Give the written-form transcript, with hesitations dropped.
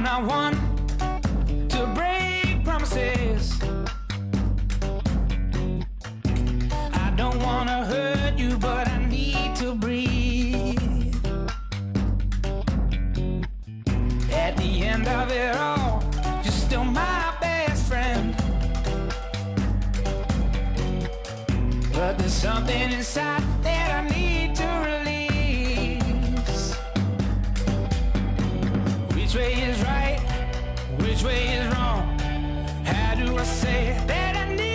not one to break promises. I don't wanna hurt you, but I need to breathe. At the end of it all, you're still my best friend. But there's something inside that I need to release. Which way is right? Which way is wrong? How do I say that I need